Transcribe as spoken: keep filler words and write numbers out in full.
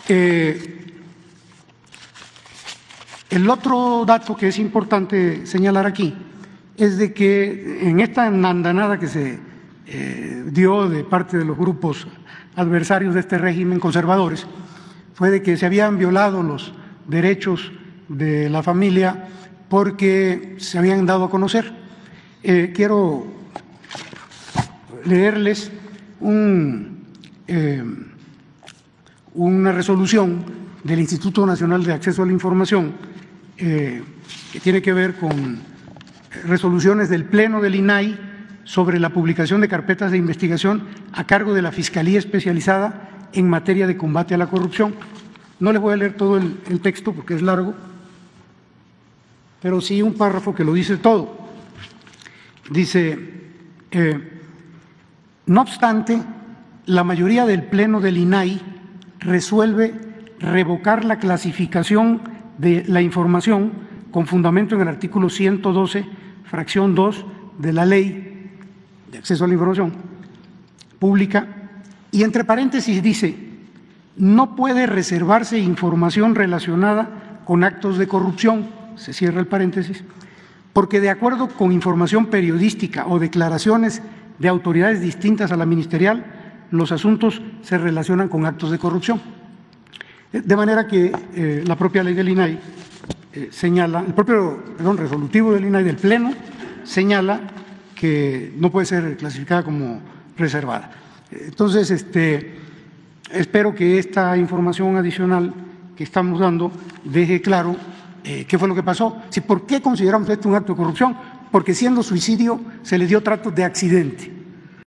Eh, el otro dato que es importante señalar aquí es de que en esta andanada que se eh, dio de parte de los grupos adversarios de este régimen conservadores fue de que se habían violado los derechos de la familia porque se habían dado a conocer. Eh, quiero leerles un, eh, una resolución del Instituto Nacional de Acceso a la Información eh, que tiene que ver con resoluciones del Pleno del I N A I sobre la publicación de carpetas de investigación a cargo de la Fiscalía Especializada en materia de combate a la corrupción. No les voy a leer todo el, el texto porque es largo, pero sí un párrafo que lo dice todo. Dice, eh, no obstante, la mayoría del Pleno del I N A I resuelve revocar la clasificación de la información con fundamento en el artículo ciento doce, fracción dos de la Ley de Acceso a la Información Pública, y entre paréntesis dice, no puede reservarse información relacionada con actos de corrupción, se cierra el paréntesis, porque de acuerdo con información periodística o declaraciones de autoridades distintas a la ministerial, los asuntos se relacionan con actos de corrupción. De manera que eh, la propia ley del I N A I eh, señala, el propio perdón, resolutivo del I N A I del Pleno señala que no puede ser clasificada como reservada. Entonces, este, espero que esta información adicional que estamos dando deje claro eh, qué fue lo que pasó. Si, ¿por qué consideramos esto un acto de corrupción? Porque siendo suicidio se le dio trato de accidente.